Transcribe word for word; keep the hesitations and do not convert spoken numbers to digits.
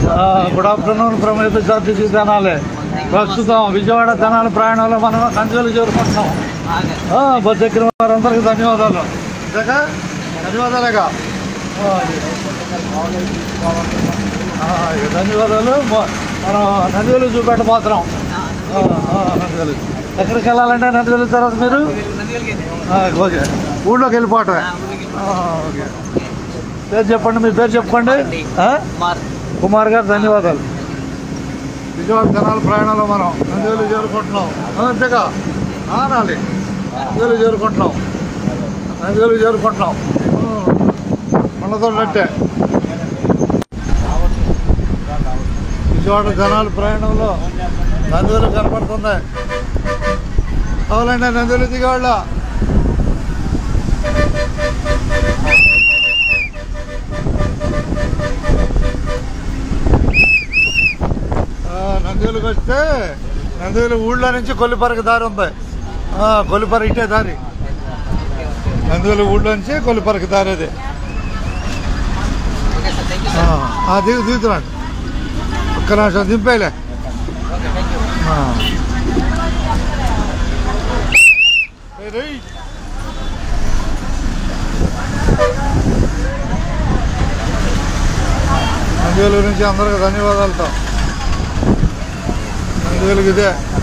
Good afternoon from APSRTC Tenali. ప్రస్తుతం విజయవాడ తెనాలి ప్రయాణంలో మనం నంద్యాల చేరుకుంటున్నాం. బస్ ఎక్కిన వారందరికీ ధన్యవాదాలు. ధన్యవాదాలుగా ధన్యవాదాలు. మనం నంద్యాల చూపెట్టబోతున్నాం. నంద్యాల ఎక్కడికి వెళ్ళాలంటే నంద్యాల తర్వాత మీరు ఓకే ఊళ్ళోకి వెళ్ళిపోవటమే. ఓకే పేరు చెప్పండి, మీ పేరు చెప్పుకోండి. కుమార్ గారు ధన్యవాదాలు. విజయవాడ తెనాలి ప్రయాణంలో మనం నంద్యాల చేరుకుంటున్నాం. అంతేగా అనాలి. నంద్యాల చేరుకుంటున్నాం. నంద్యాల చేరుకుంటున్నాం. మనతోటే విజయవాడ తెనాలి ప్రయాణంలో నంద్యాల కనపడుతుంది. అవునండి, నంద్యాల దిగాళ్ళ నంద్యాలకు వస్తే నంద్యాల ఊళ్ళో నుంచి కొల్లిపరకు దారి ఉంది. కొల్లిపర ఇటే దారి. నంద్యాల ఊళ్ళో నుంచి కొల్లిపరకు దారి అది. దిగు దిగుతున్నాడు. ఒక్క నిమిషం దింపేలే. నంద్యాల నుంచి అందరికి ధన్యవాదాలతో. నంద్యాలకు ఇదే